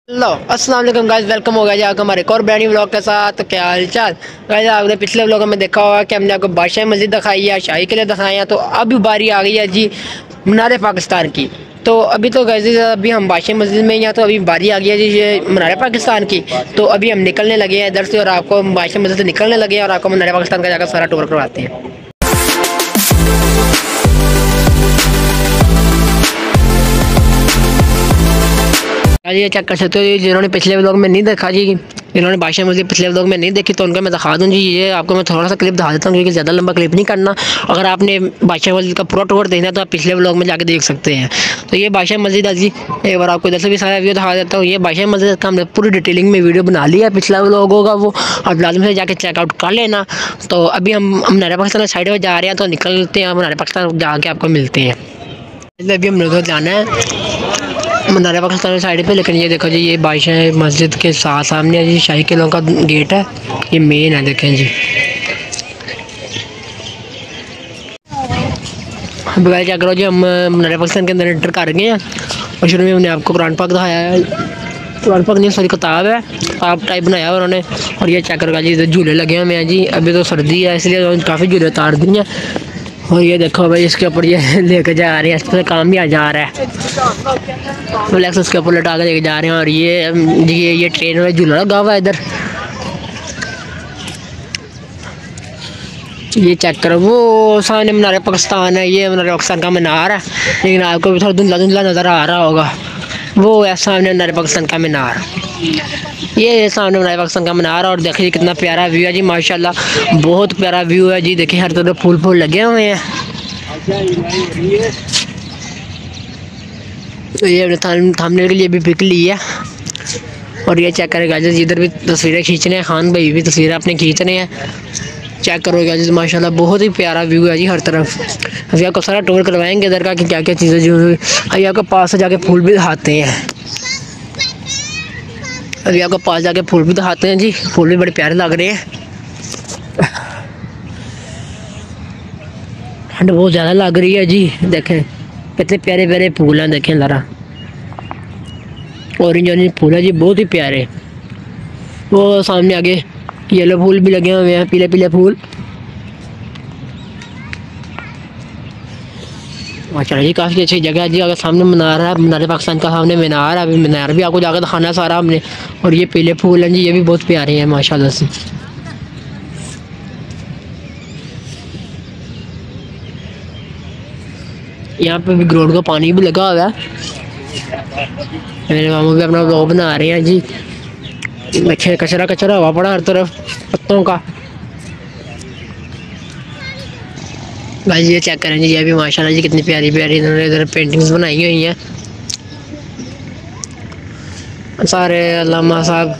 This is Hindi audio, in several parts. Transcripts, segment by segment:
हेलो अस्सलाम वालेकुम गाइस, वेलकम हो गया जी आपका हमारे एक और ब्रांड न्यू व्लॉग के साथ। तो क्या हाल चाल गाइस, आपने पिछले व्लॉग में देखा होगा कि हमने आपको बादशाही मस्जिद दिखाई है, शाही किले दिखाए हैं। तो अभी बारी आ गई है जी मीनार पाकिस्तान की। तो अभी तो गाइस अभी हम बादशाही मस्जिद में हैं, तो अभी बारी आ गई है जी ये मीनार पाकिस्तान की। तो अभी हम निकलने लगे हैं इधर से और आपको बादशाही मस्जिद से निकलने लगे हैं और आपको मीनार पाकिस्तान का जाकर सारा टूर करवाते हैं। ये चेक कर सकते हो जी, जिन्होंने पिछले व्लॉग में नहीं देखा जी, जिन्होंने बादशाही मस्जिद पिछले व्लॉग में नहीं देखी तो उनको मैं दिखा दूँ जी। ये आपको मैं थोड़ा सा क्लिप दिखा देता हूँ क्योंकि ज़्यादा लंबा क्लिप नहीं करना। अगर आपने बादशाही मस्जिद का पूरा टूर देखना है तो आप पिछले व्लॉग में जाके देख सकते हैं। तो ये बादशाही मस्जिद है जी, एक बार आपको इधर से भी सारा व्यू दिखा देता हूँ। ये बादशाही मस्जिद का हमने पूरी डिटेलिंग में वीडियो बना लिया है, पिछला व्लॉग होगा वो, और लाजमी से जाके चेकआउट कर लेना। तो अभी हम मीनार पाकिस्तान साइड में जा रहे हैं, तो निकलते हैं मीनार पाकिस्तान जाके आपको मिलते हैं। अभी हम लोग जाना है मीनार पाकिस्तान साइड पे, लेकिन ये देखो जी ये बादशाही मस्जिद के साथ सामने जी शाही किलों का गेट है, ये मेन है, देखें जी। अभी क्या करो जी, हम मीनार पाकिस्तान के अंदर एंटर कर गए हैं और शुरू में हमने आपको कुरान पाक दिखाया है। कुरान पाक नहीं, सॉरी किताब है, किताब टाइप बनाया उन्होंने। और ये चेक करो जी, इधर झूले लगे हुए हैं जी। अभी तो सर्दी है इसलिए काफ़ी झूले उतार दिए हैं। और ये देखो भाई इसके ऊपर ये लेके जा रहे हैं, इस पर काम भी आ जा रहा है, फ्लैक्स उसके ऊपर लटा के लेके जा रहे हैं। और ये ट्रेन में झूला लगा हुआ है इधर, ये चेक करो वो सामने मीनार पाकिस्तान है। ये मीनार पाकिस्तान का मीनार है, लेकिन आपको भी थोड़ा धुंधला धुंधला नज़र आ रहा होगा। वो है सामने मीनार पाकिस्तान का मीनार, ये सामने मीनार पाकिस्तान का मीनार। और देखिए कितना प्यारा व्यू है जी, माशाल्लाह बहुत प्यारा व्यू है जी। देखिए हर तरफ फूल फूल लगे हुए हैं। तो ये थामने के लिए भी पिक ली है। और ये चेक करेगा जी, इधर भी तस्वीरें खींचने हैं, खान भाई भी तस्वीरें अपने खींचने हैं। चेक करोगे जी, माशाल्लाह बहुत ही प्यारा व्यू है जी हर तरफ। अभी आपको सारा टूर करवाएंगे इधर का कि क्या क्या चीज़ें जो अभी आपको पास से जाके फूल भी दिखाते हैं। अभी आपको पास जाके फूल भी दिखाते हैं जी, फूल भी बड़े प्यारे लग रहे हैं। ठंड बहुत ज़्यादा लग रही है जी, देखें कितने प्यारे प्यारे फूल हैं, देखें ज़रा ऑरेंज ऑरेंज फूल है जी, बहुत ही प्यारे। वो सामने आगे येलो फूल भी लगे हुए हैं, पीले पीले फूल। माशाल्लाह जी काफ़ी अच्छी जगह है जी। अगर सामने मीनार है, मीनार पाकिस्तान का सामने मीनार है, अभी मीनार भी आपको जाकर दिखाना सारा हमने। और ये पीले फूल हैं जी, ये भी बहुत प्यारे हैं माशाल्लाह से। यहाँ पे भी ग्राउंड का पानी भी लगा हुआ है। मेरे मामू भी अपना व्लॉग बना रहे हैं जी। अच्छे कचरा कचरा हुआ पड़ा हर तरफ पत्तों का। भाई ये चेक करें जी, ये भी माशाल्लाह जी कितनी प्यारी प्यारी इन्होंने इधर पेंटिंग्स बनाई हुई हैं सारे अल्लामा साहब।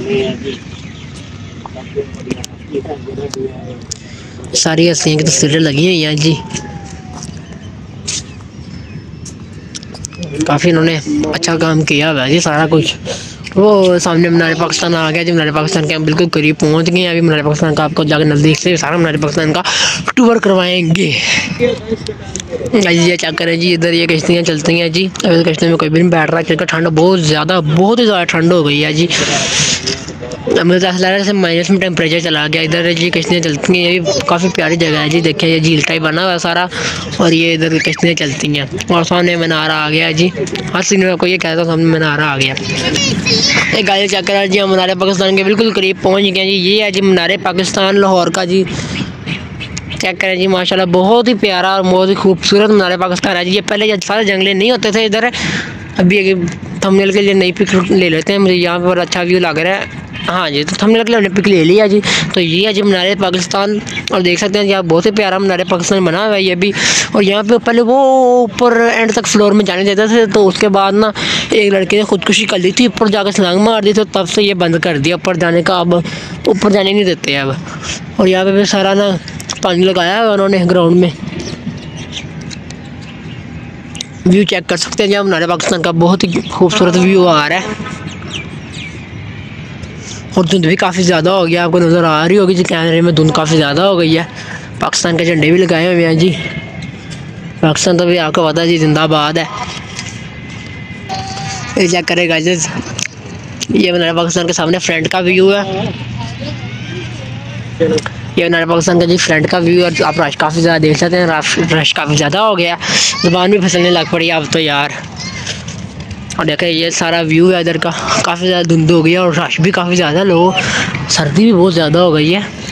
सारी हस्तियों की तस्वीरें लगी हुई हैं जी, काफ़ी इन्होंने अच्छा काम किया हुआ है जी सारा कुछ। वो सामने मीनार पाकिस्तान आ गया जी, मीनार पाकिस्तान के हम बिल्कुल करीब पहुंच गए हैं। अभी मीनार पाकिस्तान का आपको जाकर नज़दीक से सारा मीनार पाकिस्तान का टूर करवाएंगे। ये चेक करें जी, इधर ये कश्तियाँ चलती हैं जी। अभी कश्ती में कोई भी नहीं बैठ रहा है क्योंकि ठंड बहुत ज़्यादा, बहुत ही ज़्यादा ठंड हो गई है जी। मुझे ऐसा लग रहा है जैसे माइनस में टेम्परेचर चला गया। इधर जी कश्तियाँ चलती हैं, ये भी काफ़ी प्यारी जगह है जी। देखिए ये झील टाइप बना हुआ है सारा, और ये इधर कश्तियाँ चलती हैं। और सामने मीनारा आ गया जी, हर सीन में को ये कहता सामने मीनारा आ गया। एक गाड़ी चेक करा जी, हम मीनार पाकिस्तान के बिल्कुल करीब पहुँच गए जी। ये है जी मीनार पाकिस्तान लाहौर का जी। चेक करें जी माशाल्लाह बहुत ही प्यारा और बहुत ही खूबसूरत मीनार पाकिस्तान है जी। ये पहले सारे जंगले नहीं होते थे इधर, अभी थंबनेल के लिए नई पिक ले लेते हैं। मुझे यहाँ पर अच्छा व्यू लग रहा है। हाँ जी, तो थंबनेल के लिए हमने पिक ले लिया जी। तो ये है जी मीनार पाकिस्तान, और देख सकते हैं जी आप बहुत ही प्यारा मीनार पाकिस्तान बना हुआ है ये भी। और यहाँ पे पहले वो ऊपर एंड तक फ्लोर में जाने देते थे, तो उसके बाद ना एक लड़के ने खुदकुशी कर ली थी, ऊपर जाकर छलांग मार दी, तो तब से ये बंद कर दिया ऊपर जाने का। अब ऊपर जाने नहीं देते अब। और यहाँ पे भी सारा ना पानी लगाया है उन्होंने ग्राउंड में। व्यू चेक कर सकते हैं जी, मीनार पाकिस्तान का बहुत ही खूबसूरत व्यू आ रहा है। और धुंध भी काफ़ी ज़्यादा हो गया, आपको नज़र आ रही होगी जी कैमरे में, धुंध काफ़ी ज़्यादा हो गई है। पाकिस्तान के झंडे भी लगाए हुए हैं जी। पाकिस्तान तो भी आपको पता है जी जिंदाबाद है। ये चेक करेगा जी, ये मीनार पाकिस्तान के सामने फ्रंट का व्यू है। ये मीनार पाकिस्तान का जी फ्रंट का व्यू है। आप रश काफ़ी ज़्यादा देख सकते हैं, रश काफ़ी ज़्यादा हो गया, ज़ुबान भी फिसलने लग पड़ी अब तो यार। और देखें ये सारा व्यू है इधर का, काफ़ी ज़्यादा धुंध हो गई है और रश भी काफ़ी ज़्यादा, लोग सर्दी भी बहुत ज़्यादा हो गई है।